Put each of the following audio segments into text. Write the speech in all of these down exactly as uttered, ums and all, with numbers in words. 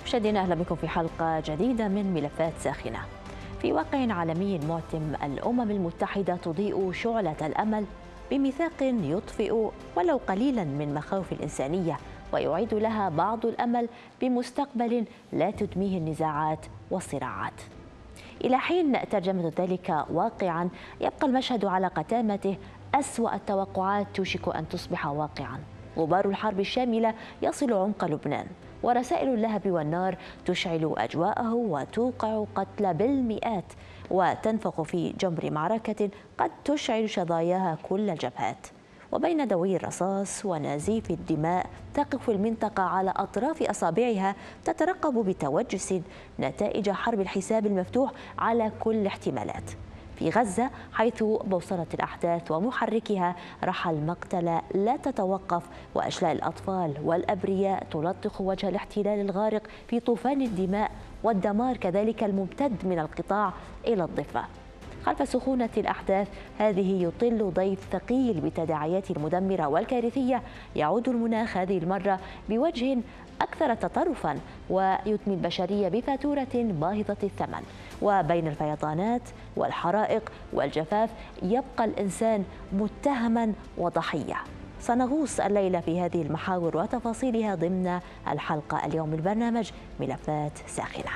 مشاهدينا أهلا بكم في حلقة جديدة من ملفات ساخنة. في واقع عالمي معتم، الأمم المتحدة تضيء شعلة الأمل بميثاق يطفئ ولو قليلا من مخاوف الإنسانية ويعيد لها بعض الأمل بمستقبل لا تدميه النزاعات والصراعات. إلى حين ترجمة ذلك واقعا، يبقى المشهد على قتامته. أسوأ التوقعات توشك أن تصبح واقعا. غبار الحرب الشاملة يصل عمق لبنان، ورسائل اللهب والنار تشعل أجواءه وتوقع قتل بالمئات وتنفخ في جمر معركة قد تشعل شظاياها كل الجبهات. وبين دوي الرصاص ونزيف الدماء تقف المنطقة على أطراف أصابعها تترقب بتوجس نتائج حرب الحساب المفتوح على كل الاحتمالات. في غزة، حيث بوصلة الأحداث ومحركها رحى المقتلة لا تتوقف، وأشلاء الأطفال والأبرياء تلطخ وجه الاحتلال الغارق في طوفان الدماء والدمار كذلك الممتد من القطاع إلى الضفة. خلف سخونة الأحداث هذه يطل ضيف ثقيل بتداعيات المدمرة والكارثية. يعود المناخ هذه المرة بوجه أكثر تطرفا ويتمي البشرية بفاتورة باهظة الثمن. وبين الفيضانات والحرائق والجفاف يبقى الإنسان متهما وضحية. سنغوص الليلة في هذه المحاور وتفاصيلها ضمن الحلقة اليوم من برنامج ملفات ساخنة.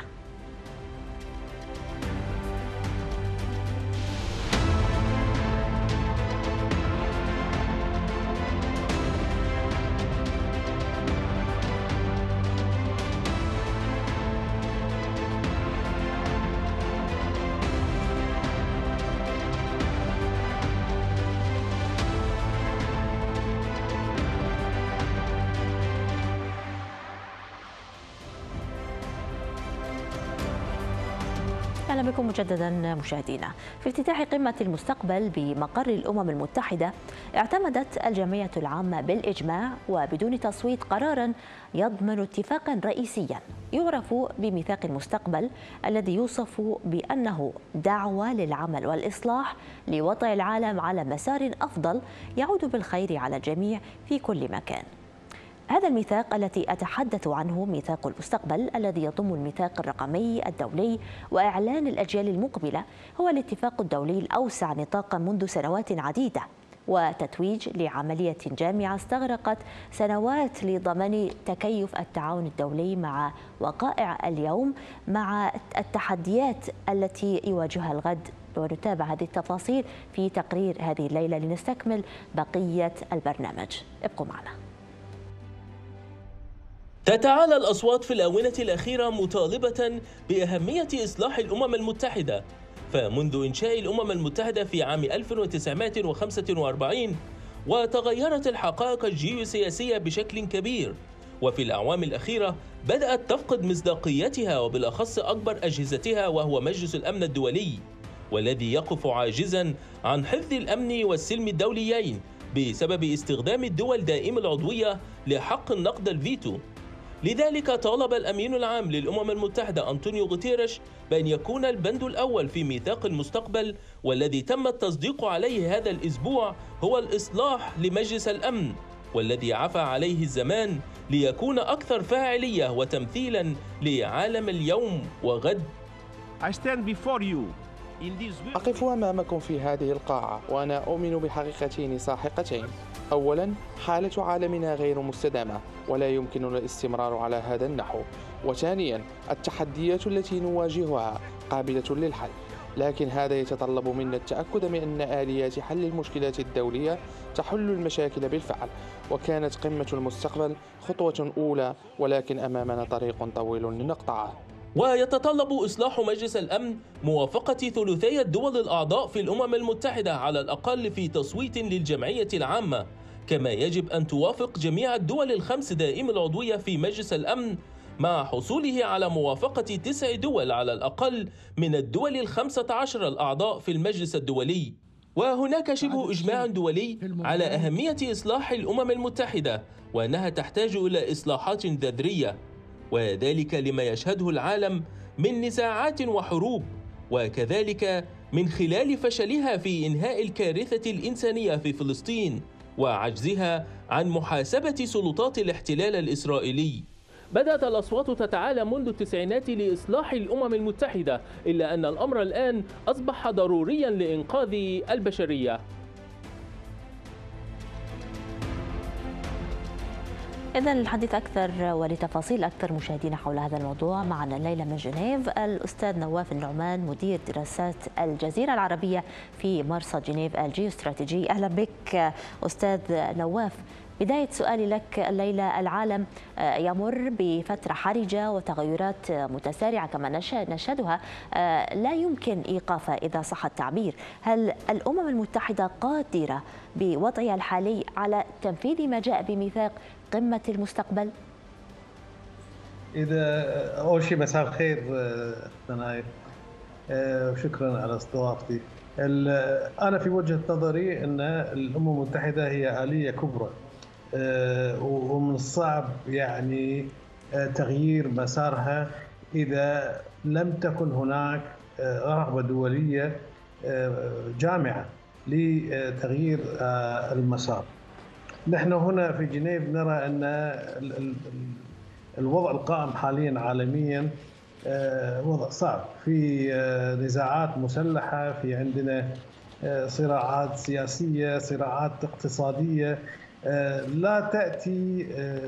أهلا بكم مجددا مشاهدينا. في افتتاح قمة المستقبل بمقر الأمم المتحدة، اعتمدت الجمعية العامة بالإجماع وبدون تصويت قرارا يضمن اتفاقا رئيسيا يعرف بميثاق المستقبل، الذي يوصف بأنه دعوة للعمل والإصلاح لوضع العالم على مسار أفضل يعود بالخير على الجميع في كل مكان. هذا الميثاق الذي أتحدث عنه ميثاق المستقبل، الذي يضم الميثاق الرقمي الدولي وإعلان الأجيال المقبلة، هو الاتفاق الدولي الأوسع نطاقا منذ سنوات عديدة، وتتويج لعملية جامعة استغرقت سنوات لضمان تكيف التعاون الدولي مع وقائع اليوم، مع التحديات التي يواجهها الغد. ونتابع هذه التفاصيل في تقرير هذه الليلة لنستكمل بقية البرنامج. ابقوا معنا. تتعالى الأصوات في الآونة الأخيرة مطالبة بأهمية إصلاح الأمم المتحدة، فمنذ إنشاء الأمم المتحدة في عام ألف وتسعمائة وخمسة وأربعين وتغيرت الحقائق الجيوسياسية بشكل كبير، وفي الأعوام الأخيرة بدأت تفقد مصداقيتها، وبالأخص أكبر أجهزتها وهو مجلس الأمن الدولي، والذي يقف عاجزا عن حفظ الأمن والسلم الدوليين بسبب استخدام الدول دائم العضوية لحق النقد الفيتو. لذلك طالب الأمين العام للأمم المتحدة أنطونيو غوتيريش بأن يكون البند الأول في ميثاق المستقبل، والذي تم التصديق عليه هذا الأسبوع، هو الإصلاح لمجلس الأمن، والذي عفى عليه الزمان ليكون أكثر فاعلية وتمثيلا لعالم اليوم وغد. أقف أمامكم في هذه القاعة وأنا أؤمن بحقيقتين ساحقتين. أولا، حالة عالمنا غير مستدامة ولا يمكننا الاستمرار على هذا النحو. وثانيا، التحديات التي نواجهها قابلة للحل، لكن هذا يتطلب منا التأكد من أن آليات حل المشكلات الدولية تحل المشاكل بالفعل. وكانت قمة المستقبل خطوة أولى، ولكن أمامنا طريق طويل لنقطعه. ويتطلب إصلاح مجلس الأمن موافقة ثلثي الدول الأعضاء في الأمم المتحدة على الأقل في تصويت للجمعية العامة، كما يجب أن توافق جميع الدول الخمس دائم العضوية في مجلس الأمن، مع حصوله على موافقة تسع دول على الأقل من الدول الخمسة عشر الأعضاء في المجلس الدولي. وهناك شبه إجماع دولي على أهمية إصلاح الأمم المتحدة، وأنها تحتاج إلى إصلاحات جذرية، وذلك لما يشهده العالم من نزاعات وحروب، وكذلك من خلال فشلها في إنهاء الكارثة الإنسانية في فلسطين وعجزها عن محاسبة سلطات الاحتلال الإسرائيلي. بدأت الأصوات تتعالى منذ التسعينات لإصلاح الأمم المتحدة، إلا أن الأمر الآن أصبح ضروريا لإنقاذ البشرية. إذن للحديث أكثر ولتفاصيل أكثر مشاهدينا حول هذا الموضوع معنا الليلة من جنيف الأستاذ نواف النعمان مدير دراسات الجزيرة العربية في مرصد جنيف الجيوستراتيجي. أهلا بك أستاذ نواف. بداية سؤالي لك الليلة، العالم يمر بفترة حرجة وتغيرات متسارعة كما نشهدها لا يمكن إيقافها إذا صح التعبير. هل الأمم المتحدة قادرة بوضعها الحالي على تنفيذ ما جاء بميثاق قمة المستقبل؟ إذا أول شيء مساء الخير أختنا نايف، وشكرا على استضافتي. أنا في وجهة نظري أن الأمم المتحدة هي آلية كبرى، ومن الصعب يعني تغيير مسارها إذا لم تكن هناك رغبة دولية جامعة لتغيير المسار. نحن هنا في جنيف نرى أن الوضع القائم حاليا عالميا وضع صعب، في نزاعات مسلحة، في عندنا صراعات سياسية، صراعات اقتصادية لا تأتي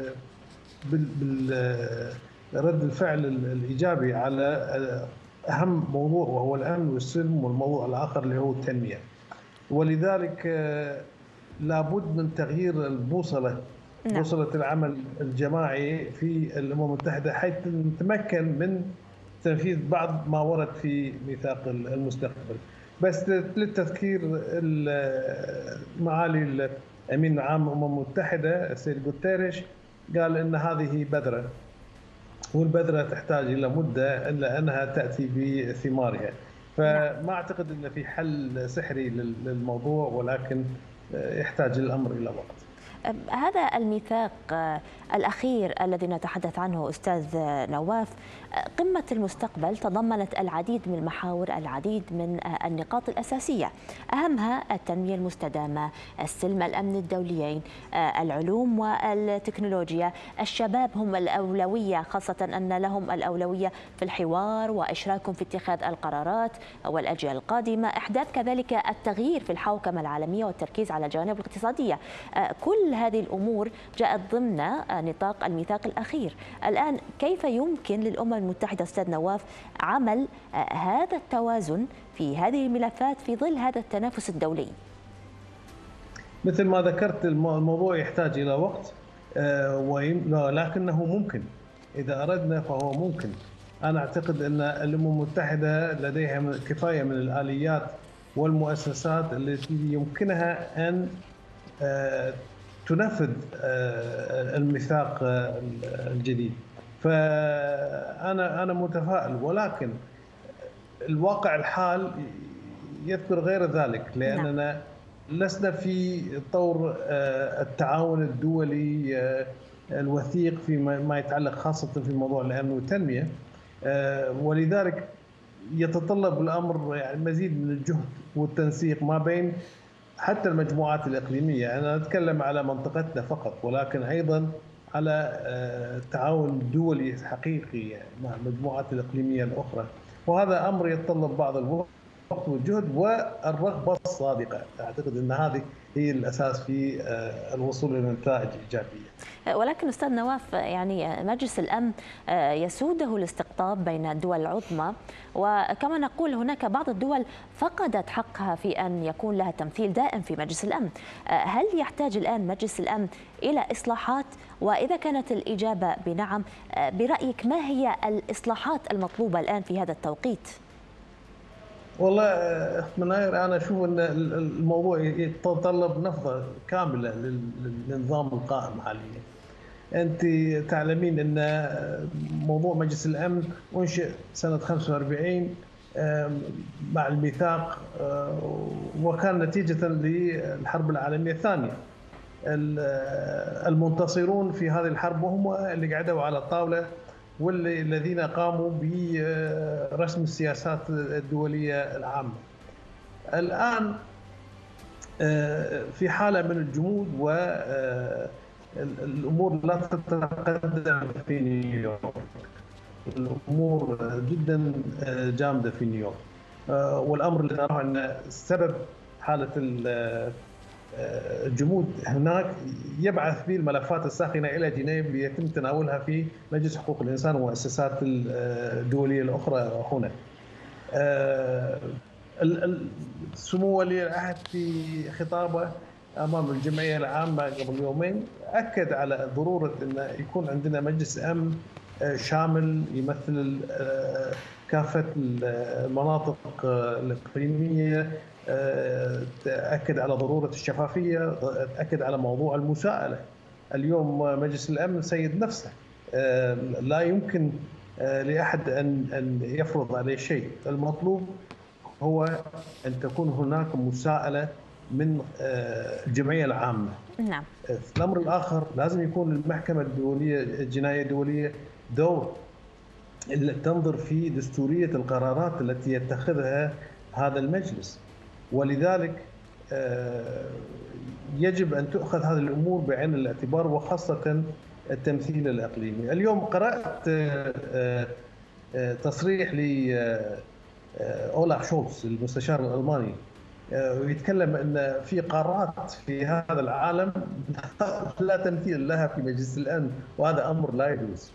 بالرد الفعل الإيجابي على أهم موضوع وهو الأمن والسلم، والموضوع الآخر اللي هو التنمية. ولذلك لابد من تغيير البوصلة، نعم. بوصلة العمل الجماعي في الأمم المتحدة حيث نتمكن من تنفيذ بعض ما ورد في ميثاق المستقبل. بس للتذكير، معالي الأمين العام للأمم المتحدة السيد غوتيريش قال أن هذه بذرة، والبذرة تحتاج إلى مدة إلا أنها تأتي بثمارها. فما أعتقد أن في حل سحري للموضوع، ولكن يحتاج الأمر إلى وقت. هذا الميثاق الأخير الذي نتحدث عنه أستاذ نواف، قمة المستقبل تضمنت العديد من المحاور، العديد من النقاط الأساسية، أهمها التنمية المستدامة، السلم، الأمن الدوليين، العلوم والتكنولوجيا. الشباب هم الأولوية، خاصة أن لهم الأولوية في الحوار وإشراكهم في اتخاذ القرارات والأجيال القادمة، إحداث كذلك التغيير في الحوكمة العالمية والتركيز على الجوانب الاقتصادية. كل هذه الأمور جاءت ضمن نطاق الميثاق الأخير. الآن كيف يمكن للأمم المتحدة أستاذ نواف عمل هذا التوازن في هذه الملفات في ظل هذا التنافس الدولي؟ مثل ما ذكرت، الموضوع يحتاج إلى وقت، ولكنه ممكن إذا أردنا، فهو ممكن. أنا أعتقد أن الأمم المتحدة لديها كفاية من الآليات والمؤسسات التي يمكنها أن تنفذ الميثاق الجديد. فأنا أنا متفائل، ولكن الواقع الحال يذكر غير ذلك، لأننا لسنا في طور التعاون الدولي الوثيق فيما يتعلق خاصة في موضوع الأمن والتنمية، ولذلك يتطلب الأمر يعني مزيد من الجهد والتنسيق ما بين حتى المجموعات الإقليمية. أنا أتكلم على منطقتنا فقط، ولكن أيضا على تعاون دولي حقيقي مع المجموعات الإقليمية الأخرى، وهذا أمر يتطلب بعض الوقت والجهد والرغبة الصادقة. أعتقد أن هذه هي الأساس في الوصول إلى نتائج إيجابية. ولكن أستاذ نواف، يعني مجلس الأمن يسوده الاستقطاب بين الدول العظمى، وكما نقول هناك بعض الدول فقدت حقها في أن يكون لها تمثيل دائم في مجلس الأمن. هل يحتاج الآن مجلس الأمن إلى إصلاحات؟ وإذا كانت الإجابة بنعم، برأيك ما هي الإصلاحات المطلوبة الآن في هذا التوقيت؟ والله مناير، أنا أشوف أن الموضوع يتطلب نفضة كاملة للنظام القائم حاليا. أنت تعلمين أن موضوع مجلس الأمن أنشئ سنة خمسة وأربعين مع الميثاق، وكان نتيجة للحرب العالمية الثانية. المنتصرون في هذه الحرب وهم اللي قعدوا على الطاولة والذين قاموا برسم السياسات الدولية العامة. الآن في حالة من الجمود الأمور لا تتقدم في نيويورك، الأمور جدا جامدة في نيويورك. والأمر اللي نراه أن سبب حالة الجمود هناك يبعث به الملفات الساخنة إلى جنيف ليتم تناولها في مجلس حقوق الإنسان والمؤسسات الدولية الأخرى هنا. سمو ولي العهد في خطابه امام الجمعيه العامه قبل يومين اكد على ضروره ان يكون عندنا مجلس امن شامل يمثل كافه المناطق الاقليميه، اكد على ضروره الشفافيه، اكد على موضوع المساءله. اليوم مجلس الامن سيد نفسه، لا يمكن لاحد ان ان يفرض عليه شيء، المطلوب هو أن تكون هناك مساءلة من الجمعية العامة. نعم. الأمر الآخر لازم يكون المحكمة الدولية الجنائية الدولية دور تنظر في دستورية القرارات التي يتخذها هذا المجلس، ولذلك يجب أن تؤخذ هذه الأمور بعين الاعتبار، وخاصة التمثيل الإقليمي. اليوم قرأت تصريح ل أولاف شولتز المستشار الألماني ويتكلم أن في قارات في هذا العالم لا تمثيل لها في مجلس الأمن، وهذا أمر لا يجوز.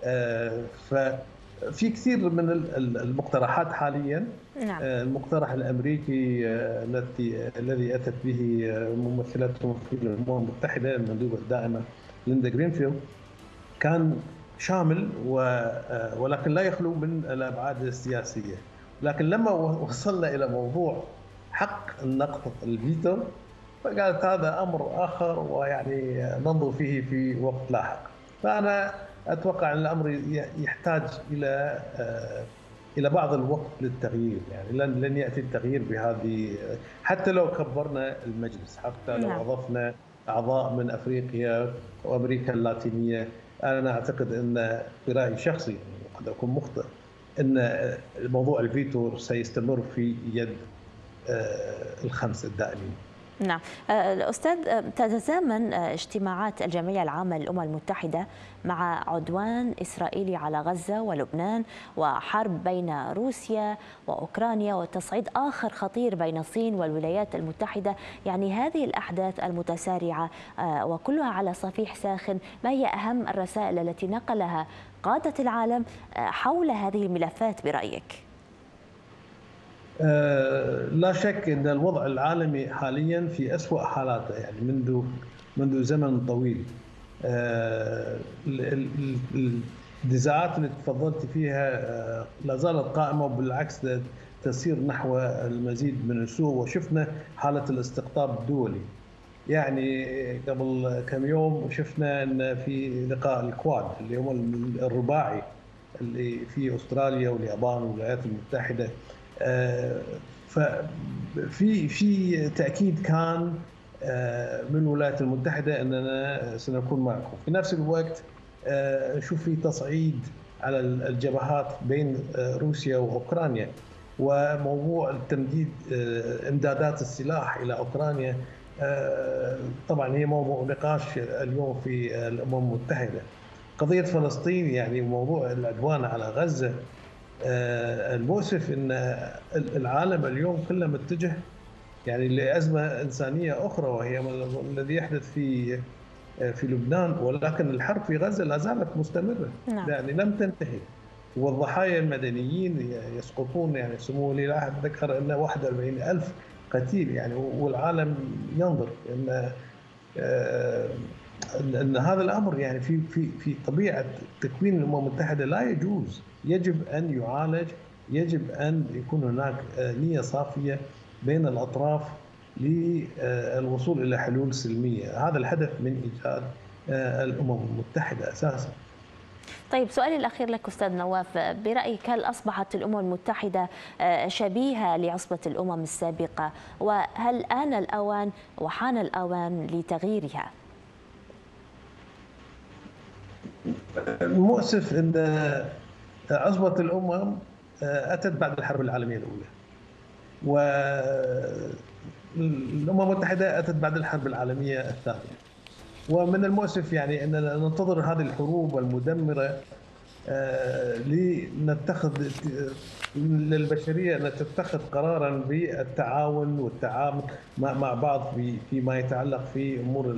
ففي كثير من المقترحات حاليا. نعم. المقترح الأمريكي الذي الذي أتت به ممثلتهم في الأمم المتحدة المندوبة الدائمة ليندا جرينفيلد كان شامل ولكن لا يخلو من الأبعاد السياسية. لكن لما وصلنا إلى موضوع حق النقض الفيتو فقالت هذا أمر آخر ويعني ننظر فيه في وقت لاحق. فأنا أتوقع أن الأمر يحتاج إلى إلى بعض الوقت للتغيير، يعني لن لن يأتي التغيير بهذه، حتى لو كبرنا المجلس، حتى لو أضفنا أعضاء من أفريقيا وأمريكا اللاتينية. أنا أعتقد أن برأيي شخصي قد أكون مخطئ أن موضوع الفيتو سيستمر في يد الخمس الدائمين. نعم. الأستاذ، تتزامن اجتماعات الجمعية العامة للأمم المتحدة مع عدوان إسرائيلي على غزة ولبنان وحرب بين روسيا وأوكرانيا وتصعيد آخر خطير بين الصين والولايات المتحدة. يعني هذه الأحداث المتسارعة وكلها على صفيح ساخن، ما هي أهم الرسائل التي نقلها قادة العالم حول هذه الملفات برأيك؟ لا شك أن الوضع العالمي حاليا في أسوأ حالاته، يعني منذ منذ زمن طويل. النزاعات اللي تفضلت فيها لا زالت قائمة، وبالعكس تسير نحو المزيد من السوء، وشفنا حالة الاستقطاب الدولي. يعني قبل كم يوم شفنا أن في لقاء الكواد اللي هو الرباعي اللي في أستراليا واليابان والولايات المتحدة، ففي في تأكيد كان من الولايات المتحدة أننا سنكون معكم. في نفس الوقت نشوف في تصعيد على الجبهات بين روسيا وأوكرانيا، وموضوع التمديد إمدادات السلاح إلى أوكرانيا طبعا هي موضوع نقاش اليوم في الأمم المتحدة. قضية فلسطين، يعني موضوع العدوان على غزة، المؤسف ان العالم اليوم كله متجه يعني لأزمة إنسانية أخرى، وهي الذي يحدث في في لبنان، ولكن الحرب في غزة لا زالت مستمرة. نعم. يعني لم تنتهي، والضحايا المدنيين يسقطون. يعني سمو ولي العهد ذكر أن واحد وأربعين ألف قتيل، يعني والعالم ينظر ان ان هذا الامر يعني في في في طبيعه تكوين الامم المتحده لا يجوز. يجب ان يعالج، يجب ان يكون هناك نيه صافيه بين الاطراف للوصول الى حلول سلميه. هذا الهدف من ايجاد الامم المتحده اساسا. طيب، سؤالي الأخير لك أستاذ نواف، برأيك هل أصبحت الأمم المتحدة شبيهة لعصبة الأمم السابقة، وهل آن الأوان وحان الأوان لتغييرها؟ المؤسف أن عصبة الأمم أتت بعد الحرب العالمية الأولى، والأمم المتحدة أتت بعد الحرب العالمية الثانية. ومن المؤسف يعني أننا ننتظر هذه الحروب المدمرة لنتخذ للبشرية أن تتخذ قرارا بالتعاون والتعامل مع بعض فيما يتعلق في أمور.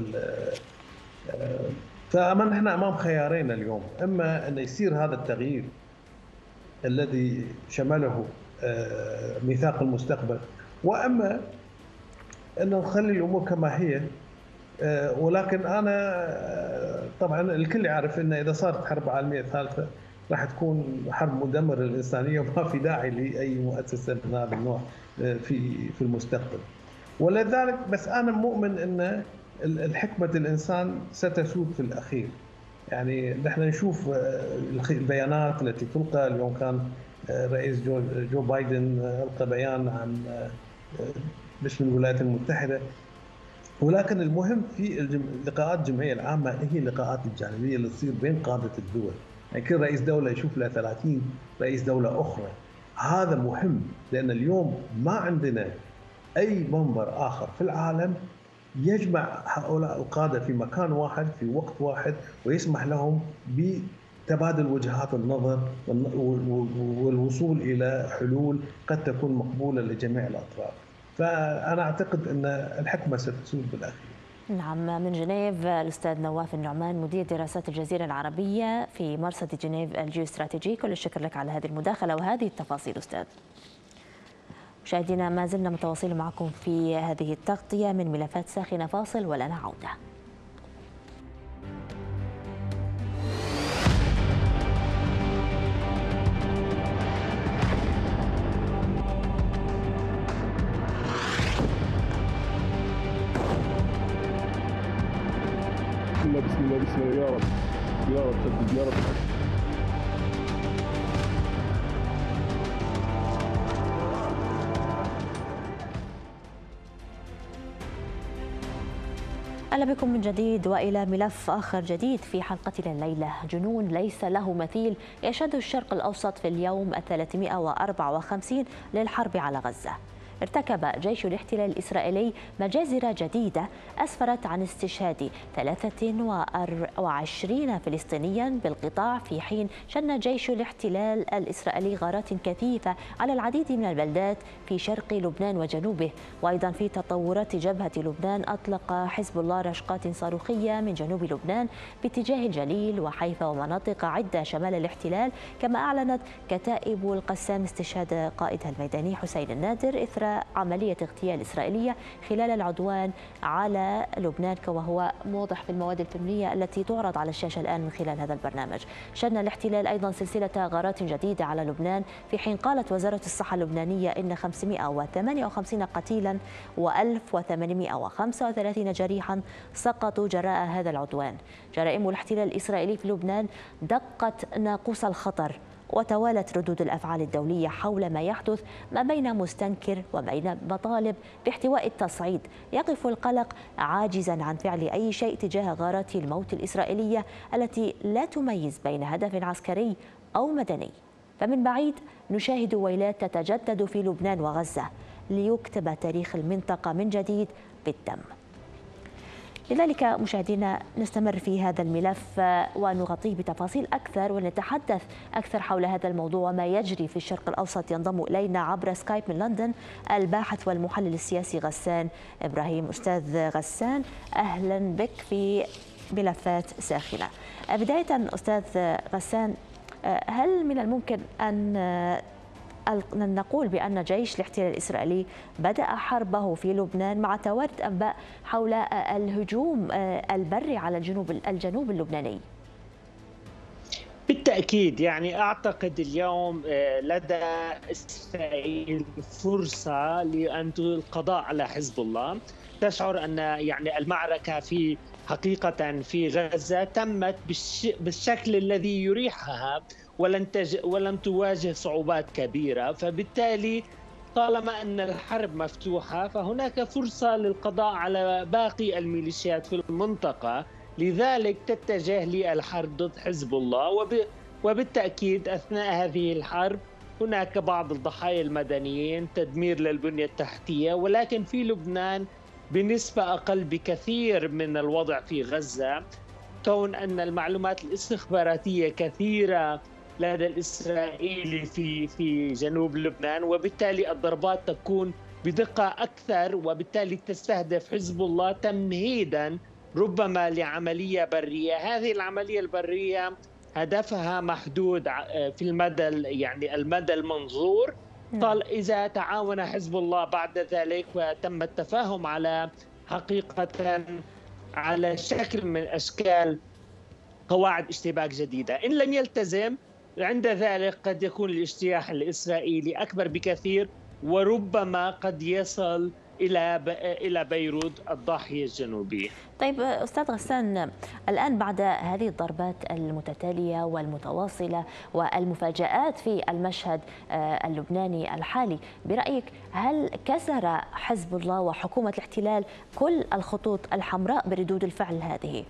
فأما نحن أمام خيارين اليوم، إما أن يصير هذا التغيير الذي شمله ميثاق المستقبل، وأما أن نخلي الأمور كما هي. ولكن أنا طبعا الكل يعرف أن إذا صارت حرب عالمية ثالثة راح تكون حرب مدمرة للإنسانية، وما في داعي لأي مؤسسة من هذا النوع في في المستقبل. ولذلك بس أنا مؤمن أن الحكمة الإنسان ستسود في الأخير. يعني نحن نشوف البيانات التي تلقى اليوم. كان رئيس جو, جو بايدن ألقى بيان عن باسم الولايات المتحدة، ولكن المهم في اللقاءات الجمعية العامة هي اللقاءات الجانبية اللي تصير بين قادة الدول. يعني كل رئيس دولة يشوف له ثلاثين رئيس دولة أخرى. هذا مهم، لأن اليوم ما عندنا أي منبر آخر في العالم يجمع هؤلاء القادة في مكان واحد في وقت واحد، ويسمح لهم بتبادل وجهات النظر والوصول إلى حلول قد تكون مقبولة لجميع الأطراف. فأنا أعتقد أن الحكمة ستسود بالأخير. نعم. من جنيف الأستاذ نواف النعمان، مدير دراسات الجزيرة العربية في مرصد جنيف الجيوستراتيجي، كل الشكر لك على هذه المداخلة وهذه التفاصيل أستاذ. مشاهدينا، ما زلنا متواصلين معكم في هذه التغطية من ملفات ساخنة. فاصل ولنا عودة. بسم الله بسم الله يا رب يا رب سدد يا رب. أهلا بكم من جديد وإلى ملف آخر جديد في حلقتنا الليلة. جنون ليس له مثيل يشهده الشرق الأوسط في اليوم الثلاثمائة وأربعة وخمسين للحرب على غزة. ارتكب جيش الاحتلال الإسرائيلي مجازر جديدة أسفرت عن استشهاد ثلاثة وعشرين فلسطينيا بالقطاع، في حين شن جيش الاحتلال الإسرائيلي غارات كثيفة على العديد من البلدات في شرق لبنان وجنوبه. وأيضا في تطورات جبهة لبنان، أطلق حزب الله رشقات صاروخية من جنوب لبنان باتجاه الجليل وحيفا ومناطق عدة شمال الاحتلال. كما أعلنت كتائب القسام استشهاد قائدها الميداني حسين النادر إثر عملية اغتيال إسرائيلية خلال العدوان على لبنان، كما هو موضح في المواد الفيلمية التي تعرض على الشاشة الآن من خلال هذا البرنامج. شن الاحتلال أيضا سلسلة غارات جديدة على لبنان، في حين قالت وزارة الصحة اللبنانية إن خمسمائة وثمانية وخمسين قتيلا وألف وثمانمائة وخمسة وثلاثين جريحا سقطوا جراء هذا العدوان. جرائم الاحتلال الإسرائيلي في لبنان دقت ناقوس الخطر، وتوالت ردود الأفعال الدولية حول ما يحدث، ما بين مستنكر وبين مطالب باحتواء التصعيد. يقف القلق عاجزا عن فعل أي شيء تجاه غارات الموت الإسرائيلية التي لا تميز بين هدف عسكري أو مدني. فمن بعيد نشاهد ويلات تتجدد في لبنان وغزة ليكتب تاريخ المنطقة من جديد بالدم. لذلك مشاهدينا نستمر في هذا الملف ونغطيه بتفاصيل أكثر ونتحدث أكثر حول هذا الموضوع وما يجري في الشرق الأوسط. ينضم إلينا عبر سكايب من لندن الباحث والمحلل السياسي غسان إبراهيم. أستاذ غسان، أهلا بك في ملفات ساخنة. بداية أستاذ غسان، هل من الممكن أن نقول بأن جيش الاحتلال الإسرائيلي بدأ حربه في لبنان مع توارد أنباء حول الهجوم البري على الجنوب الجنوب اللبناني؟ بالتأكيد، يعني أعتقد اليوم لدى إسرائيل فرصة لأن القضاء على حزب الله. تشعر أن يعني المعركة في حقيقة في غزة تمت بالشكل الذي يريحها ولن تج... ولن تواجه صعوبات كبيرة، فبالتالي طالما أن الحرب مفتوحة فهناك فرصة للقضاء على باقي الميليشيات في المنطقة، لذلك تتجه للحرب ضد حزب الله. وب... وبالتأكيد أثناء هذه الحرب هناك بعض الضحايا المدنيين، تدمير للبنية التحتية، ولكن في لبنان بنسبة أقل بكثير من الوضع في غزة، كون أن المعلومات الاستخباراتية كثيرة لدى الإسرائيلي في في جنوب لبنان، وبالتالي الضربات تكون بدقة أكثر، وبالتالي تستهدف حزب الله تمهيدا ربما لعملية برية. هذه العملية البرية هدفها محدود في المدى يعني المدى المنظور. طال إذا تعاون حزب الله بعد ذلك وتم التفاهم على حقيقة على شكل من أشكال قواعد اشتباك جديدة، إن لم يلتزم عند ذلك قد يكون الاجتياح الإسرائيلي أكبر بكثير، وربما قد يصل إلى إلى بيروت الضاحية الجنوبية. طيب أستاذ غسان، الآن بعد هذه الضربات المتتالية والمتواصلة والمفاجآت في المشهد اللبناني الحالي، برأيك هل كسر حزب الله وحكومة الاحتلال كل الخطوط الحمراء بردود الفعل هذه؟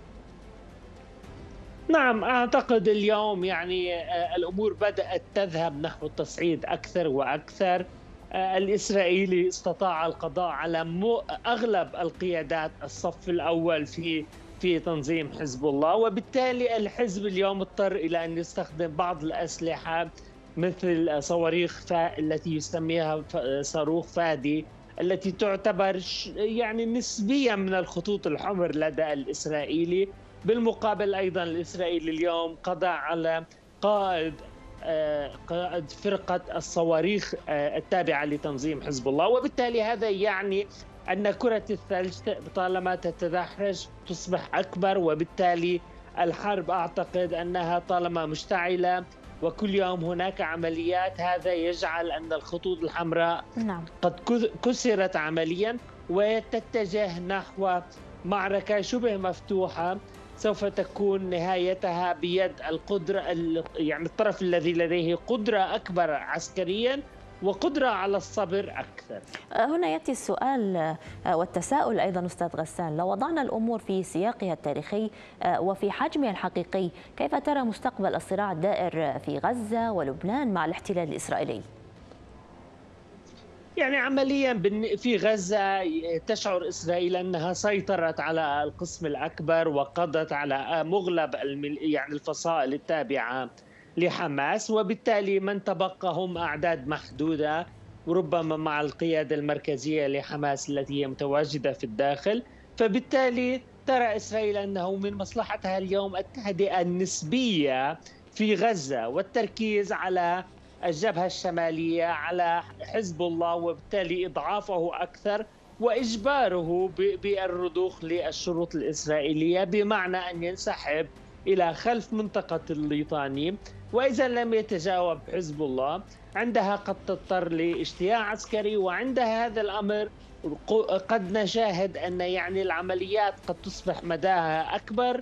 نعم، أعتقد اليوم يعني الأمور بدأت تذهب نحو التصعيد أكثر وأكثر. الإسرائيلي استطاع القضاء على أغلب القيادات الصف الأول في في تنظيم حزب الله، وبالتالي الحزب اليوم اضطر إلى أن يستخدم بعض الأسلحة مثل صواريخ فا التي يسميها صاروخ فادي، التي تعتبر يعني نسبيا من الخطوط الحمر لدى الإسرائيلي. بالمقابل أيضا الإسرائيلي اليوم قضى على قائد قائد فرقة الصواريخ التابعة لتنظيم حزب الله، وبالتالي هذا يعني أن كرة الثلج طالما تتدحرج تصبح أكبر، وبالتالي الحرب أعتقد أنها طالما مشتعلة وكل يوم هناك عمليات، هذا يجعل أن الخطوط الحمراء نعم. قد كسرت عمليا وتتجه نحو معركة شبه مفتوحة سوف تكون نهايتها بيد القدرة يعني الطرف الذي لديه قدرة أكبر عسكريا وقدرة على الصبر أكثر. هنا يأتي السؤال والتساؤل أيضا أستاذ غسان، لو وضعنا الأمور في سياقها التاريخي وفي حجمها الحقيقي، كيف ترى مستقبل الصراع الدائر في غزة ولبنان مع الاحتلال الإسرائيلي؟ يعني عمليا في غزة تشعر إسرائيل أنها سيطرت على القسم الأكبر وقضت على مغلب يعني الفصائل التابعة لحماس، وبالتالي من تبقى هم أعداد محدودة وربما مع القيادة المركزية لحماس التي هي متواجدة في الداخل. فبالتالي ترى إسرائيل أنه من مصلحتها اليوم التهدئة النسبية في غزة والتركيز على الجبهة الشمالية على حزب الله، وبالتالي إضعافه أكثر وإجباره بالرضوخ للشروط الإسرائيلية، بمعنى أن ينسحب إلى خلف منطقة الليطاني. وإذا لم يتجاوب حزب الله عندها قد تضطر لاجتياح عسكري، وعندها هذا الأمر قد نشاهد أن يعني العمليات قد تصبح مداها أكبر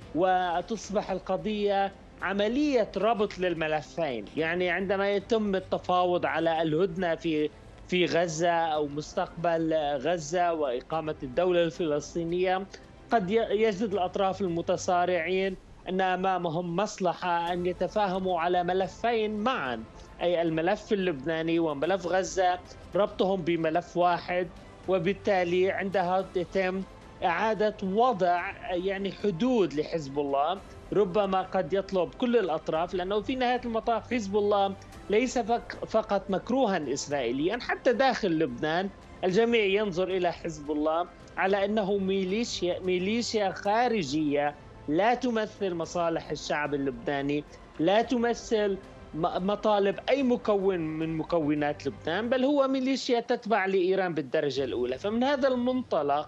وتصبح القضية عملية ربط للملفين. يعني عندما يتم التفاوض على الهدنة في في غزة أو مستقبل غزة وإقامة الدولة الفلسطينية، قد يجد الأطراف المتصارعين أن أمامهم مصلحة أن يتفاهموا على ملفين معا، أي الملف اللبناني وملف غزة، ربطهم بملف واحد، وبالتالي عندها يتم إعادة وضع يعني حدود لحزب الله. ربما قد يطلب كل الأطراف، لأنه في نهاية المطاف حزب الله ليس فقط مكروها إسرائيليا، حتى داخل لبنان الجميع ينظر إلى حزب الله على أنه ميليشيا ميليشيا خارجية لا تمثل مصالح الشعب اللبناني، لا تمثل مطالب أي مكون من مكونات لبنان، بل هو ميليشيا تتبع لإيران بالدرجة الأولى. فمن هذا المنطلق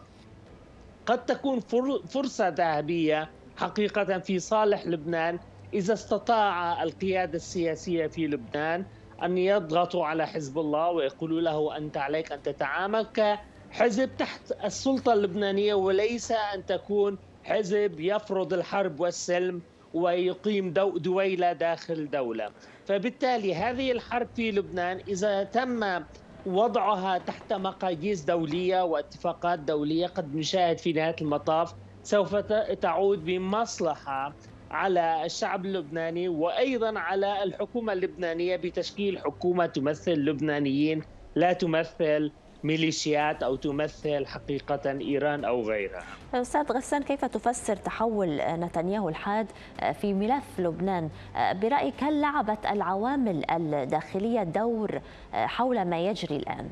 قد تكون فرصة ذهبية حقيقة في صالح لبنان إذا استطاع القيادة السياسية في لبنان أن يضغطوا على حزب الله ويقولوا له أنت عليك أن تتعامل كحزب تحت السلطة اللبنانية، وليس أن تكون حزب يفرض الحرب والسلم ويقيم دو دويلة داخل دولة. فبالتالي هذه الحرب في لبنان إذا تم وضعها تحت مقاييس دولية واتفاقات دولية، قد نشاهد في نهاية المطاف سوف تعود بمصلحة على الشعب اللبناني وأيضا على الحكومة اللبنانية بتشكيل حكومة تمثل لبنانيين لا تمثل ميليشيات أو تمثل حقيقة إيران أو غيرها. أستاذ غسان، كيف تفسر تحول نتنياهو الحاد في ملف لبنان؟ برأيك هل لعبت العوامل الداخلية دور حول ما يجري الآن؟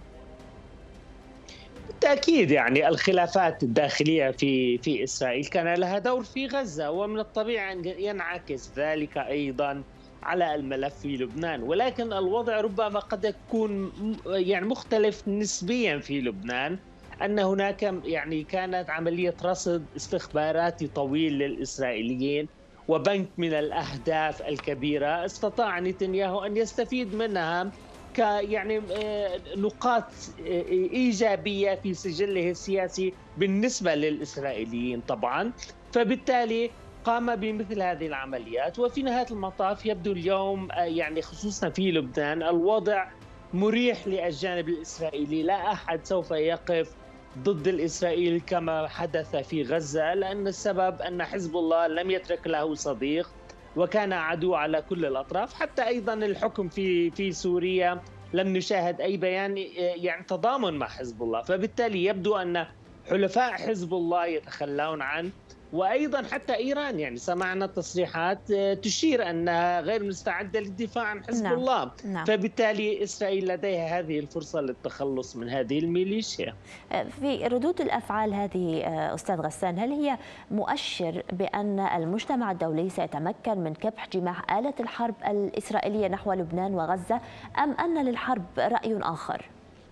بالتأكيد يعني الخلافات الداخلية في في إسرائيل كان لها دور في غزة، ومن الطبيعي أن ينعكس ذلك أيضا على الملف في لبنان، ولكن الوضع ربما قد يكون يعني مختلف نسبيا في لبنان، أن هناك يعني كانت عملية رصد استخباراتي طويل للإسرائيليين وبنك من الأهداف الكبيرة استطاع نتنياهو أن يستفيد منها ك يعني نقاط إيجابية في سجله السياسي بالنسبة للإسرائيليين طبعا، فبالتالي قام بمثل هذه العمليات. وفي نهاية المطاف يبدو اليوم يعني خصوصا في لبنان الوضع مريح للجانب الإسرائيلي، لا أحد سوف يقف ضد الإسرائيل كما حدث في غزة، لأن السبب أن حزب الله لم يترك له صديق وكان عدو على كل الأطراف. حتى أيضا الحكم في في سوريا لم نشاهد أي بيان يعني تضامن مع حزب الله، فبالتالي يبدو أن حلفاء حزب الله يتخلون عنه. وأيضا حتى إيران يعني سمعنا تصريحات تشير أنها غير مستعدة للدفاع عن حزب نعم. الله نعم. فبالتالي إسرائيل لديها هذه الفرصة للتخلص من هذه الميليشيا. في ردود الأفعال هذه أستاذ غسان، هل هي مؤشر بأن المجتمع الدولي سيتمكن من كبح جماح آلة الحرب الإسرائيلية نحو لبنان وغزة، أم أن للحرب رأي آخر؟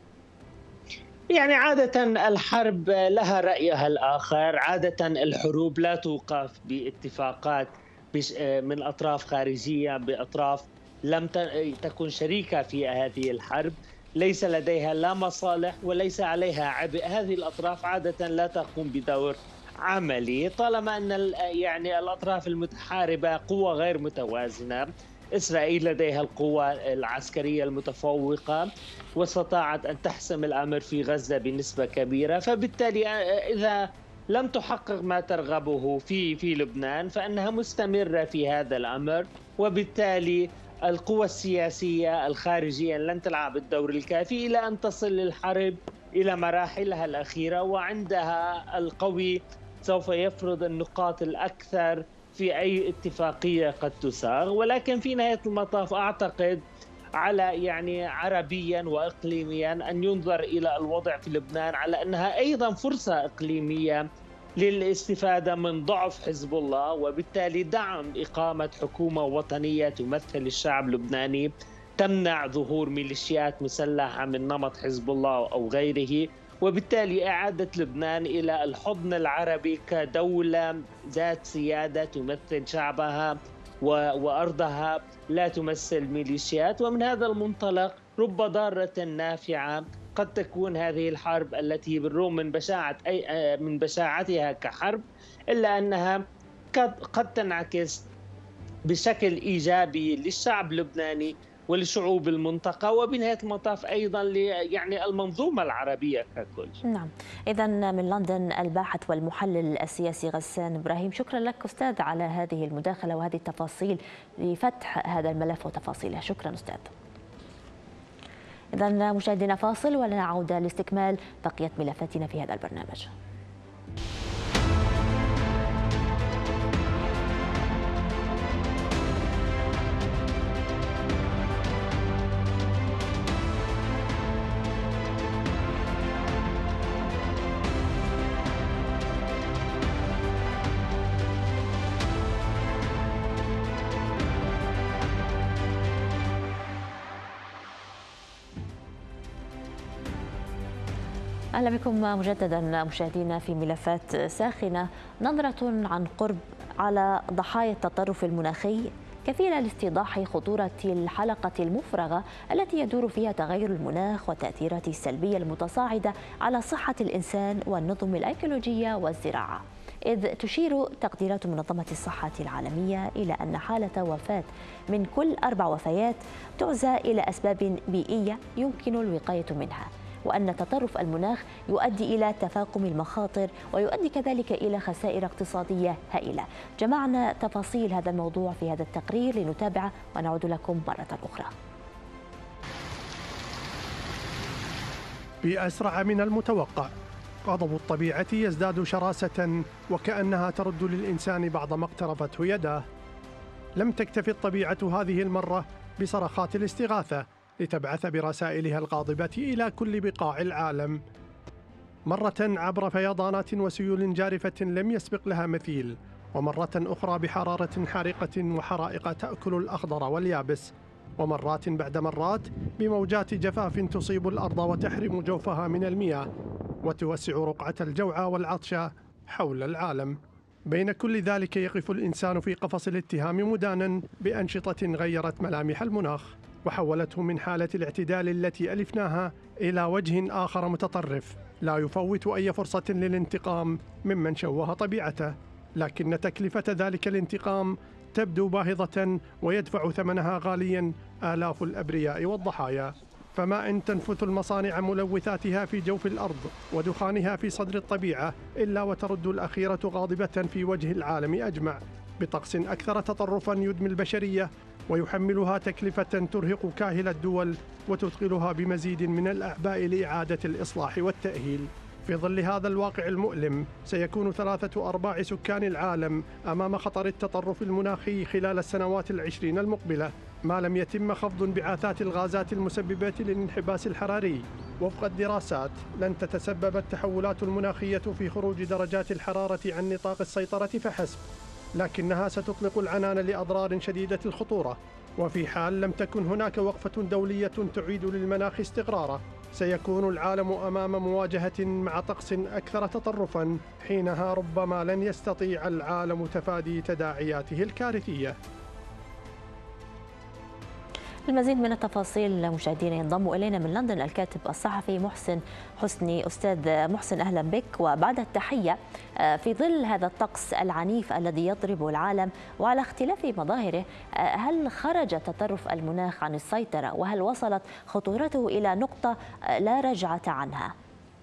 يعني عادة الحرب لها رأيها الآخر، عادة الحروب لا توقف باتفاقات من أطراف خارجية بأطراف لم تكن شريكة في هذه الحرب، ليس لديها لا مصالح وليس عليها عبء. هذه الأطراف عادة لا تقوم بدور عملي طالما أن يعني الأطراف المتحاربة قوة غير متوازنة. إسرائيل لديها القوة العسكرية المتفوقة واستطاعت أن تحسم الأمر في غزة بنسبة كبيرة، فبالتالي إذا لم تحقق ما ترغبه في في لبنان فإنها مستمرة في هذا الأمر، وبالتالي القوى السياسية الخارجية لن تلعب الدور الكافي إلى أن تصل الحرب إلى مراحلها الأخيرة، وعندها القوي سوف يفرض النقاط الأكثر في أي اتفاقية قد تساغ. ولكن في نهاية المطاف أعتقد على يعني عربيا وإقليميا أن ينظر إلى الوضع في لبنان على أنها أيضا فرصة إقليمية للاستفادة من ضعف حزب الله، وبالتالي دعم إقامة حكومة وطنية تمثل الشعب اللبناني تمنع ظهور ميليشيات مسلحة من نمط حزب الله أو غيره، وبالتالي إعادة لبنان إلى الحضن العربي كدولة ذات سيادة تمثل شعبها وأرضها لا تمثل ميليشيات. ومن هذا المنطلق رب ضارة نافعة قد تكون هذه الحرب التي بالرغم من بشاعة أي من بشاعتها كحرب إلا أنها قد تنعكس بشكل إيجابي للشعب اللبناني ولشعوب المنطقة، وبنهاية المطاف أيضا يعني المنظومة العربية ككل. نعم، إذا من لندن الباحث والمحلل السياسي غسان إبراهيم، شكرا لك أستاذ على هذه المداخلة وهذه التفاصيل لفتح هذا الملف وتفاصيله. شكرا أستاذ. إذا مشاهدينا فاصل ولنا عودة لاستكمال بقية ملفاتنا في هذا البرنامج. أهلا بكم مجددا مشاهدينا في ملفات ساخنة. نظرة عن قرب على ضحايا التطرف المناخي كفيلة لاستيضاح خطورة الحلقة المفرغة التي يدور فيها تغير المناخ والتأثيرات السلبية المتصاعدة على صحة الإنسان والنظم الأيكولوجية والزراعة، إذ تشير تقديرات منظمة الصحة العالمية إلى أن حالة وفاة من كل أربع وفيات تعزى إلى أسباب بيئية يمكن الوقاية منها، وأن تطرف المناخ يؤدي إلى تفاقم المخاطر ويؤدي كذلك إلى خسائر اقتصادية هائلة. جمعنا تفاصيل هذا الموضوع في هذا التقرير لنتابعه ونعود لكم مرة أخرى. بأسرع من المتوقع. غضب الطبيعة يزداد شراسة وكأنها ترد للإنسان بعض ما اقترفته يداه. لم تكتف الطبيعة هذه المرة بصرخات الاستغاثة لتبعث برسائلها الغاضبة إلى كل بقاع العالم، مرة عبر فيضانات وسيول جارفة لم يسبق لها مثيل، ومرة أخرى بحرارة حارقة وحرائق تأكل الأخضر واليابس، ومرات بعد مرات بموجات جفاف تصيب الأرض وتحرم جوفها من المياه وتوسع رقعة الجوع والعطش حول العالم. بين كل ذلك يقف الإنسان في قفص الاتهام مدانا بأنشطة غيرت ملامح المناخ وحولته من حالة الاعتدال التي ألفناها إلى وجه آخر متطرف لا يفوت أي فرصة للانتقام ممن شوه طبيعته، لكن تكلفة ذلك الانتقام تبدو باهظة ويدفع ثمنها غاليا آلاف الأبرياء والضحايا. فما إن تنفث المصانع ملوثاتها في جوف الأرض ودخانها في صدر الطبيعة إلا وترد الأخيرة غاضبة في وجه العالم أجمع بطقس أكثر تطرفا يدمي البشرية ويحملها تكلفة ترهق كاهل الدول وتثقلها بمزيد من الأعباء لإعادة الإصلاح والتأهيل. في ظل هذا الواقع المؤلم سيكون ثلاثة أرباع سكان العالم أمام خطر التطرف المناخي خلال السنوات العشرين المقبلة ما لم يتم خفض انبعاثات الغازات المسببة للانحباس الحراري. وفق الدراسات لن تتسبب التحولات المناخية في خروج درجات الحرارة عن نطاق السيطرة فحسب، لكنها ستطلق العنان لأضرار شديدة الخطورة، وفي حال لم تكن هناك وقفة دولية تعيد للمناخ استقراره سيكون العالم أمام مواجهة مع طقس أكثر تطرفاً، حينها ربما لن يستطيع العالم تفادي تداعياته الكارثية. المزيد من التفاصيل مشاهدينا ينضم إلينا من لندن الكاتب الصحفي محسن حسني. أستاذ محسن أهلا بك. وبعد التحية، في ظل هذا الطقس العنيف الذي يضرب العالم وعلى اختلاف مظاهره، هل خرج تطرف المناخ عن السيطرة وهل وصلت خطورته إلى نقطة لا رجعة عنها؟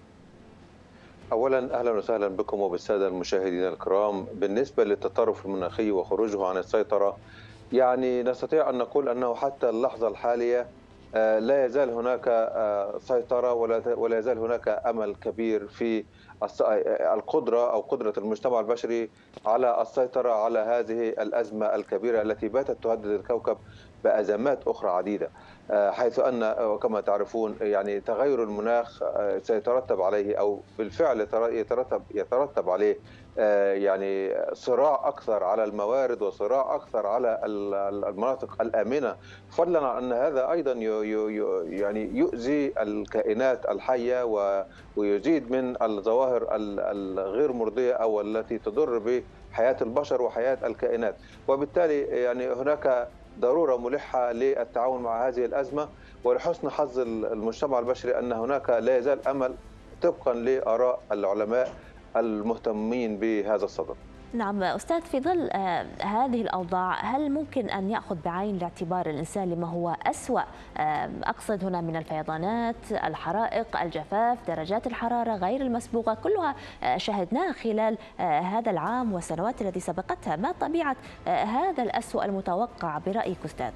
أولا أهلا وسهلا بكم وبالسادة المشاهدين الكرام. بالنسبة للتطرف المناخي وخروجه عن السيطرة، يعني نستطيع أن نقول أنه حتى اللحظة الحالية لا يزال هناك سيطرة ولا يزال هناك أمل كبير في القدرة أو قدرة المجتمع البشري على السيطرة على هذه الأزمة الكبيرة التي باتت تهدد الكوكب بأزمات أخرى عديدة، حيث أن وكما تعرفون يعني تغير المناخ سيترتب عليه أو بالفعل يترتب يترتب عليه يعني صراع أكثر على الموارد وصراع أكثر على المناطق الآمنة، فضلا عن أن هذا أيضا يعني يؤذي الكائنات الحية ويزيد من الظواهر الغير مرضية أو التي تضر بحياة البشر وحياة الكائنات. وبالتالي يعني هناك ضرورة ملحة للتعاون مع هذه الأزمة، ولحسن حظ المجتمع البشري أن هناك لا يزال أمل طبقا لآراء العلماء المهتمين بهذا الصدد. نعم أستاذ، في ظل هذه الأوضاع هل ممكن أن يأخذ بعين الاعتبار الإنسان لما هو أسوأ؟ أقصد هنا من الفيضانات، الحرائق، الجفاف، درجات الحرارة غير المسبوقة، كلها شاهدناها خلال هذا العام والسنوات التي سبقتها. ما طبيعة هذا الأسوأ المتوقع برأيك أستاذ؟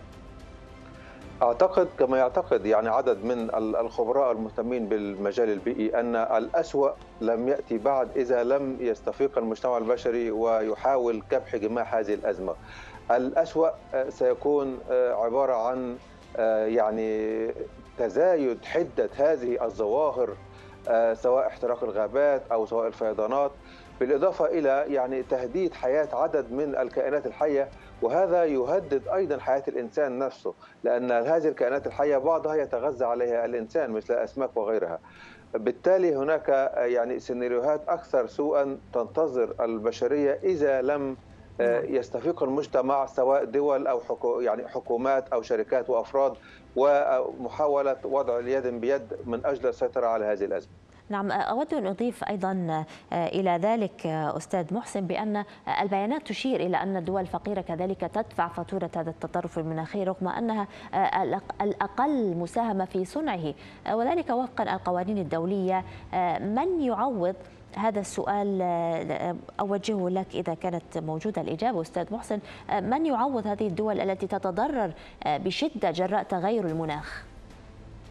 أعتقد كما يعتقد يعني عدد من الخبراء المهتمين بالمجال البيئي أن الأسوأ لم يأتي بعد إذا لم يستفيق المجتمع البشري ويحاول كبح جماح هذه الأزمة. الأسوأ سيكون عبارة عن يعني تزايد حدة هذه الظواهر، سواء احتراق الغابات أو سواء الفيضانات، بالإضافة إلى يعني تهديد حياة عدد من الكائنات الحية، وهذا يهدد أيضا حياة الإنسان نفسه، لأن هذه الكائنات الحية بعضها يتغذى عليها الإنسان مثل الأسماك وغيرها. بالتالي هناك يعني سيناريوهات أكثر سوءا تنتظر البشرية إذا لم يستفيق المجتمع، سواء دول أو حكو يعني حكومات أو شركات وأفراد، ومحاولة وضع اليد بيد من أجل السيطرة على هذه الأزمة. نعم، أود أن أضيف أيضا إلى ذلك أستاذ محسن بأن البيانات تشير إلى أن الدول الفقيرة كذلك تدفع فاتورة هذا التطرف المناخي رغم أنها الأقل مساهمة في صنعه، وذلك وفقا القوانين الدولية. من يعوض؟ هذا السؤال أوجهه لك إذا كانت موجودة الإجابة أستاذ محسن. من يعوض هذه الدول التي تتضرر بشدة جراء تغير المناخ؟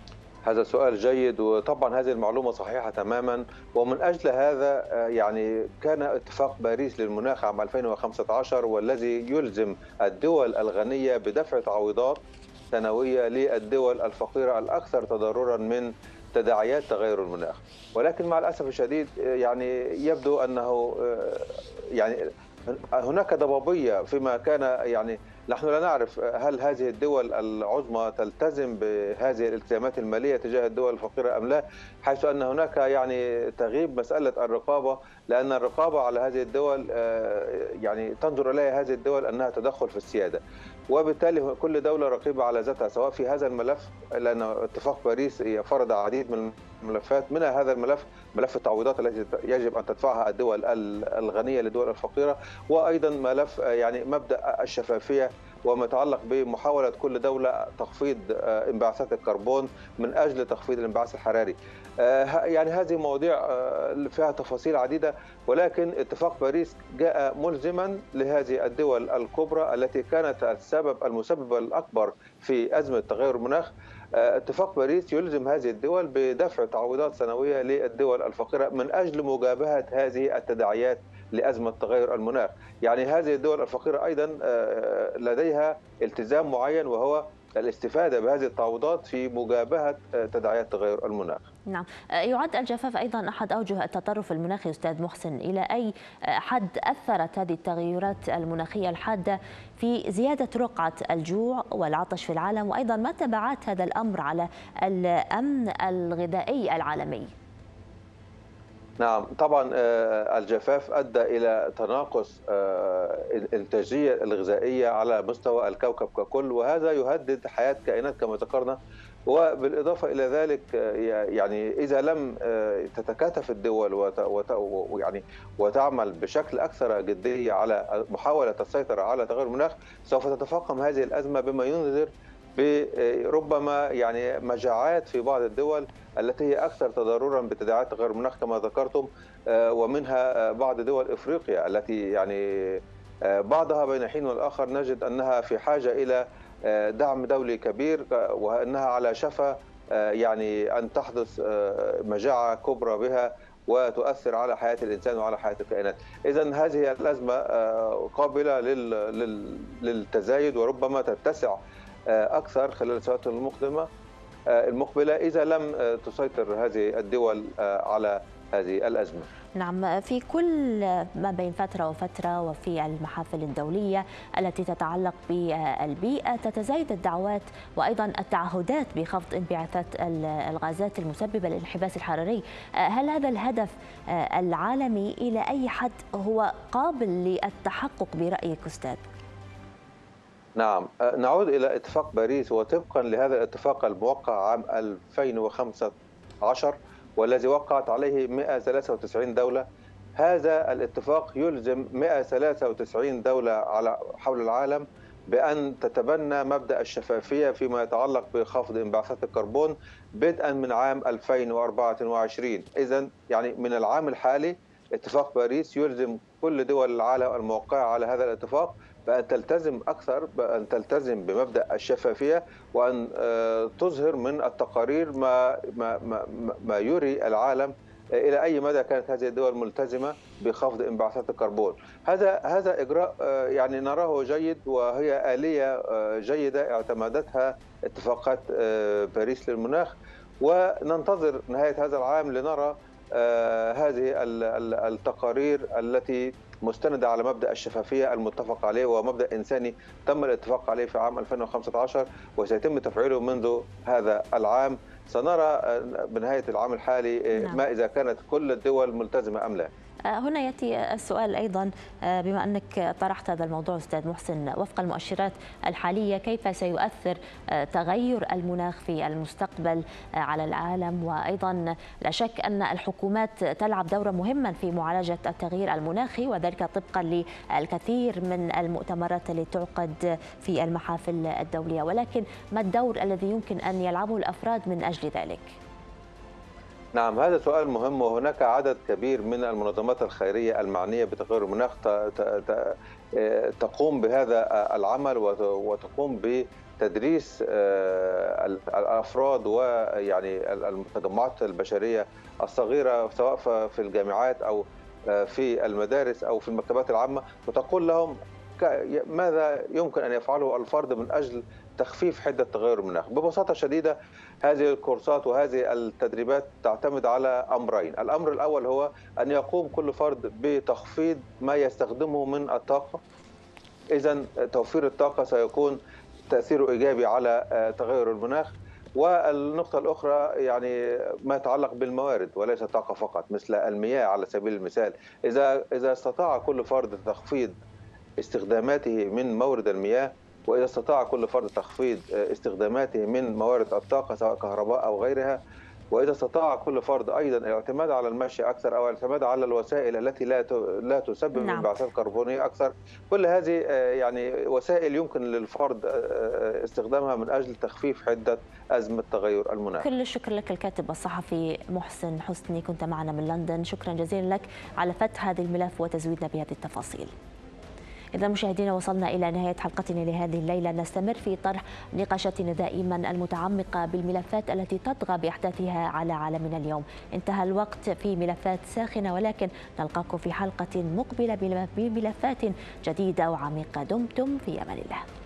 هذا سؤال جيد، وطبعا هذه المعلومة صحيحة تماما. ومن أجل هذا يعني كان اتفاق باريس للمناخ عام ألفين وخمسة عشر والذي يلزم الدول الغنية بدفع تعويضات سنوية للدول الفقيرة الأكثر تضررا من تداعيات تغير المناخ. ولكن مع الأسف الشديد يعني يبدو أنه يعني هناك ضبابية فيما كان، يعني نحن لا نعرف هل هذه الدول العظمى تلتزم بهذه الالتزامات المالية تجاه الدول الفقيرة أم لا، حيث أن هناك يعني تغيب مسألة الرقابة، لأن الرقابة على هذه الدول يعني تنظر إليها هذه الدول أنها تدخل في السيادة، وبالتالي كل دولة رقيبة على ذاتها سواء في هذا الملف، لأن اتفاق باريس فرض عديد من الملفات، من هذا الملف ملف التعويضات التي يجب أن تدفعها الدول الغنية للدول الفقيرة، وأيضا ملف يعني مبدأ الشفافية وما يتعلق بمحاولة كل دولة تخفيض انبعاثات الكربون من أجل تخفيض الانبعاث الحراري. يعني هذه مواضيع فيها تفاصيل عديدة، ولكن اتفاق باريس جاء ملزما لهذه الدول الكبرى التي كانت السبب المسبب الأكبر في أزمة تغير المناخ. اتفاق باريس يلزم هذه الدول بدفع تعويضات سنوية للدول الفقيرة من أجل مجابهة هذه التداعيات لأزمة تغير المناخ. يعني هذه الدول الفقيرة أيضا لديها التزام معين، وهو الاستفادة بهذه التعويضات في مجابهة تداعيات تغير المناخ. نعم، يعد الجفاف أيضا أحد أوجه التطرف المناخي أستاذ محسن. إلى أي حد أثرت هذه التغيرات المناخية الحادة في زيادة رقعة الجوع والعطش في العالم، وأيضا ما تبعات هذا الأمر على الأمن الغذائي العالمي؟ نعم، طبعا الجفاف أدى إلى تناقص الإنتاجية الغذائية على مستوى الكوكب ككل، وهذا يهدد حياة كائنات كما ذكرنا. وبالإضافة إلى ذلك يعني إذا لم تتكاتف الدول ويعني وتعمل بشكل أكثر جدية على محاولة السيطرة على تغير المناخ، سوف تتفاقم هذه الأزمة بما ينذر بربما يعني مجاعات في بعض الدول التي هي أكثر تضررا بتداعيات تغير المناخ كما ذكرتم، ومنها بعض دول إفريقيا التي يعني بعضها بين حين والآخر نجد أنها في حاجة إلى دعم دولي كبير، وأنها على شفا يعني أن تحدث مجاعة كبرى بها وتؤثر على حياة الإنسان وعلى حياة الكائنات. إذن هذه الأزمة قابلة للتزايد وربما تتسع أكثر خلال السنوات المقدمة المقبلة إذا لم تسيطر هذه الدول على هذه الأزمة. نعم، في كل ما بين فترة وفترة وفي المحافل الدولية التي تتعلق بالبيئة تتزايد الدعوات وأيضا التعهدات بخفض انبعاثات الغازات المسببة للانحباس الحراري. هل هذا الهدف العالمي إلى أي حد هو قابل للتحقق برأيك أستاذ؟ نعم، نعود إلى اتفاق باريس، وطبقا لهذا الاتفاق الموقع عام ألفين وخمسة عشر والذي وقعت عليه مئة وثلاثة وتسعين دولة، هذا الاتفاق يلزم مئة وثلاثة وتسعين دولة على حول العالم بأن تتبنى مبدأ الشفافية فيما يتعلق بخفض انبعاثات الكربون بدءا من عام ألفين وأربعة وعشرين. إذن يعني من العام الحالي اتفاق باريس يلزم كل دول العالم الموقعة على هذا الاتفاق بأن تلتزم أكثر، بأن تلتزم بمبدأ الشفافية، وأن تظهر من التقارير ما ما ما, ما يري العالم إلى أي مدى كانت هذه الدول ملتزمة بخفض انبعاثات الكربون. هذا هذا إجراء يعني نراه جيد، وهي آلية جيدة اعتمدتها اتفاقات باريس للمناخ، وننتظر نهاية هذا العام لنرى هذه التقارير التي مستندة على مبدأ الشفافية المتفق عليه، ومبدأ إنساني تم الاتفاق عليه في عام ألفين وخمسة عشر وسيتم تفعيله منذ هذا العام. سنرى بنهاية العام الحالي ما إذا كانت كل الدول ملتزمة أم لا. هنا يأتي السؤال أيضا، بما أنك طرحت هذا الموضوع أستاذ محسن، وفق المؤشرات الحالية كيف سيؤثر تغير المناخ في المستقبل على العالم؟ وأيضا لا شك أن الحكومات تلعب دورا مهما في معالجة التغيير المناخي، وذلك طبقا للكثير من المؤتمرات التي تعقد في المحافل الدولية، ولكن ما الدور الذي يمكن أن يلعبه الأفراد من أجل ذلك؟ نعم، هذا سؤال مهم، وهناك عدد كبير من المنظمات الخيرية المعنية بتغير المناخ تقوم بهذا العمل وتقوم بتدريس الأفراد ويعني التجمعات البشرية الصغيرة سواء في الجامعات أو في المدارس أو في المكتبات العامة، وتقول لهم ماذا يمكن أن يفعله الفرد من أجل تخفيف حدة تغير المناخ. ببساطة شديدة هذه الكورسات وهذه التدريبات تعتمد على أمرين. الأمر الأول هو أن يقوم كل فرد بتخفيض ما يستخدمه من الطاقة، إذن توفير الطاقة سيكون تأثيره إيجابي على تغير المناخ. والنقطة الأخرى يعني ما يتعلق بالموارد وليس طاقة فقط، مثل المياه على سبيل المثال. إذا إذا استطاع كل فرد تخفيض استخداماته من مورد المياه، وإذا استطاع كل فرد تخفيض استخداماته من موارد الطاقة سواء كهرباء أو غيرها، وإذا استطاع كل فرد أيضا الاعتماد على المشي أكثر أو الاعتماد على الوسائل التي لا لا تسبب نعم. انبعاثات كربونية أكثر، كل هذه يعني وسائل يمكن للفرد استخدامها من أجل تخفيف حدة أزمة تغير المناخ. كل الشكر لك الكاتب الصحفي محسن حسني، كنت معنا من لندن. شكرا جزيلا لك على فتح هذا الملف وتزويدنا بهذه التفاصيل. إذا مشاهدينا وصلنا إلى نهاية حلقتنا لهذه الليلة. نستمر في طرح نقاشاتنا دائما المتعمقة بالملفات التي تطغى بأحداثها على عالمنا اليوم. انتهى الوقت في ملفات ساخنة، ولكن نلقاكم في حلقة مقبلة بملفات جديدة وعميقة. دمتم في أمان الله.